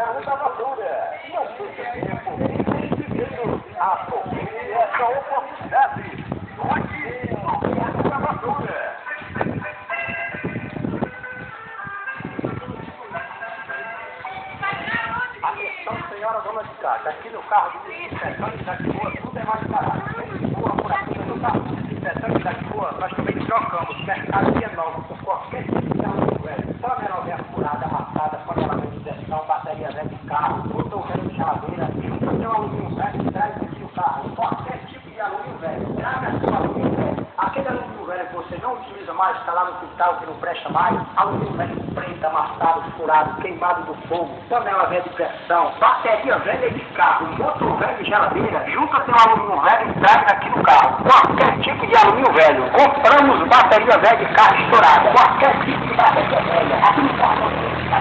carro da Natura. Não fique tempo, nem dinheiro. Aproveite essa oportunidade. Aqui, no carro da Natura. Atenção, senhora dona de casa. Aqui no carro de desinfetante da Lisboa, tudo é mais barato. Vem Lisboa por aqui no carro de desinfetante da Lisboa, nós também trocamos mercadoria nova por qualquer tipo de carro velho. Panela velha furada, amassada, panela de injeção, bateria velha de carro, motor velho de geladeira, seu alumínio velho, traz aqui o carro. Qualquer tipo de alumínio velho, traga seu alumínio velho. Aquele alumínio velho que você não utiliza mais, está lá no quintal, que não presta mais, alumínio velho preto, amassado, furado, queimado do fogo, panela velha de pressão, bateria velha de carro, motor velho de geladeira, junta seu alumínio velho e traga aqui no carro. Qualquer tipo de alumínio velho. Compramos bateria velha de carro estourada. Qualquer tipo de bateria velha aqui no carro.